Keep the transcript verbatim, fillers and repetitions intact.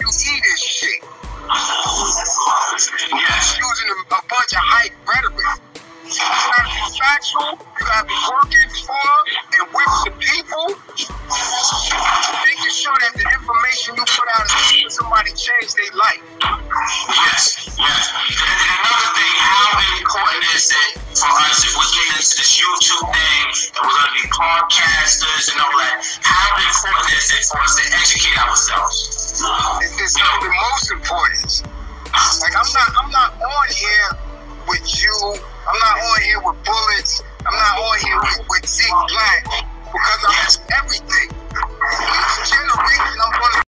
you see this shit. Yes. Using a, a bunch of hype rhetoric. You gotta be factual, you gotta be working for and with the people, making sure that the information you put out is helping somebody change their life. Yes, yes. And another thing, how important is it for us if we're getting into this YouTube thing and we're gonna be podcasters and all that? How important is it for us to educate ourselves? It's, it's of the most importance. Like I'm not, I'm not on here with you. I'm not on here with bullets. I'm not on here with, with Zeke Black because I'm yes. everything. Each generation, I'm gonna